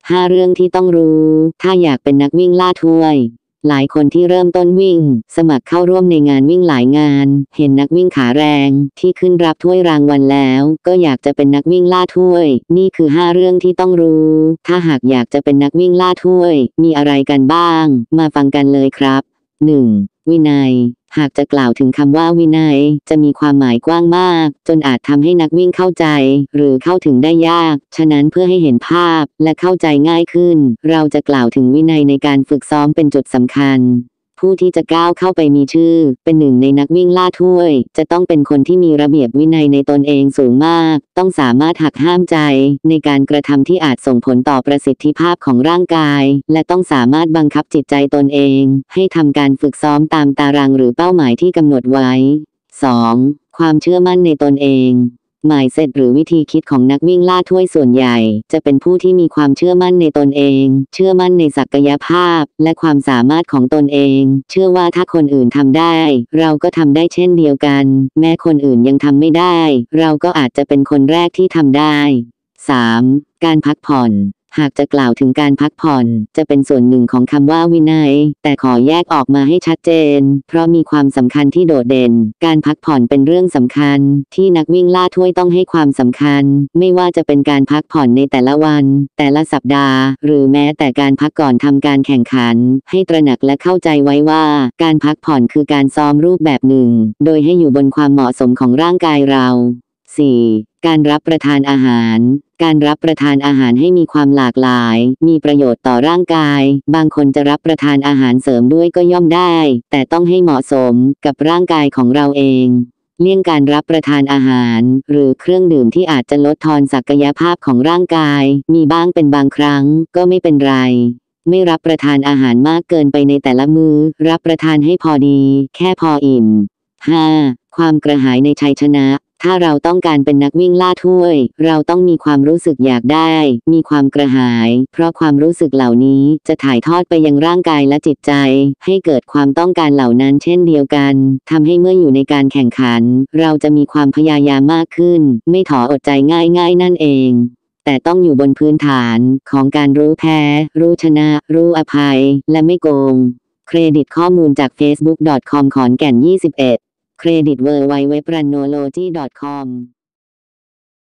5 เรื่องที่ต้องรู้ ถ้าอยากเป็นนักวิ่งล่าถ้วย หลายคนที่เริ่มต้นวิ่ง สมัครเข้าร่วมในงานวิ่งหลายงาน เห็นนักวิ่งขาแรงที่ขึ้นรับถ้วยรางวัลแล้ว ก็อยากจะเป็นนักวิ่งล่าถ้วย นี่คือ 5 เรื่องที่ต้องรู้ ถ้าหากอยากจะเป็นนักวิ่งล่าถ้วย มีอะไรกันบ้าง มาฟังกันเลยครับ 1. วินัย หากจะกล่าวถึงคำว่าวินัย จะมีความหมายกว้างมาก จนอาจทำให้นักวิ่งเข้าใจ หรือเข้าถึงได้ยาก ฉะนั้นเพื่อให้เห็นภาพและเข้าใจง่ายขึ้น เราจะกล่าวถึงวินัยในการฝึกซ้อมเป็นจุดสำคัญ ผู้ที่จะก้าวเข้าไปมีชื่อ เป็นหนึ่งในนักวิ่งล่าถ้วย จะต้องเป็นคนที่มีระเบียบวินัยในตนเองสูงมาก ต้องสามารถหักห้ามใจ ในการกระทำที่อาจส่งผลต่อประสิทธิภาพของร่างกาย และต้องสามารถบังคับจิตใจตนเอง ให้ทำการฝึกซ้อมตามตารางหรือเป้าหมายที่กำหนดไว้ 2. ความเชื่อมั่นในตนเอง mindset หรือวิธีคิดของนักวิ่งล่าถ้วยส่วนใหญ่ จะเป็นผู้ที่มีความเชื่อมั่นในตนเอง เชื่อมั่นในศักยภาพ และความสามารถของตนเอง เชื่อว่าถ้าคนอื่นทำได้ เราก็ทำได้เช่นเดียวกัน แม้คนอื่นยังทำไม่ได้ เราก็อาจจะเป็นคนแรกที่ทำได้ 3. การพักผ่อน หากจะกล่าวถึงการพักผ่อน จะเป็นส่วนหนึ่งของคำว่าวินัย แต่ขอแยกออกมาให้ชัดเจน เพราะมีความสำคัญที่โดดเด่น การพักผ่อนเป็นเรื่องสำคัญ ที่นักวิ่งล่าถ้วยต้องให้ความสำคัญ ไม่ว่าจะเป็นการพักผ่อนในแต่ละวัน แต่ละสัปดาห์ หรือแม้แต่การพักก่อนทำการแข่งขัน ให้ตระหนักและเข้าใจไว้ว่า การพักผ่อนคือการซ้อมรูปแบบหนึ่ง โดยให้อยู่บนความเหมาะสมของร่างกายเรา 4. การรับประทานอาหาร การรับประทานอาหารให้มีความหลากหลาย มีประโยชน์ต่อร่างกาย บางคนจะรับประทานอาหารเสริมด้วยก็ย่อมได้ แต่ต้องให้เหมาะสมกับร่างกายของเราเอง เลี่ยงการรับประทานอาหาร หรือเครื่องดื่มที่อาจจะลดทอนศักยภาพของร่างกาย มีบ้างเป็นบางครั้ง ก็ไม่เป็นไร ไม่รับประทานอาหารมากเกินไปในแต่ละมื้อ รับประทานให้พอดี แค่พออิ่ม 5. ความกระหายในชัยชนะ ถ้าเราต้องการเป็นนักวิ่งล่าถ้วย เราต้องมีความรู้สึกอยากได้ มีความกระหาย เพราะความรู้สึกเหล่านี้จะถ่ายทอดไปยังร่างกายและจิตใจ ให้เกิดความต้องการเหล่านั้นเช่นเดียวกัน ทำให้เมื่ออยู่ในการแข่งขัน เราจะมีความพยายามมากขึ้น ไม่ท้ออดใจง่ายๆนั่นเอง แต่ต้องอยู่บนพื้นฐานของการรู้แพ้ รู้ชนะ รู้อภัย และไม่โกง เครดิตข้อมูลจาก facebook.com ขอนแก่น 21 เครดิต www.runnology.com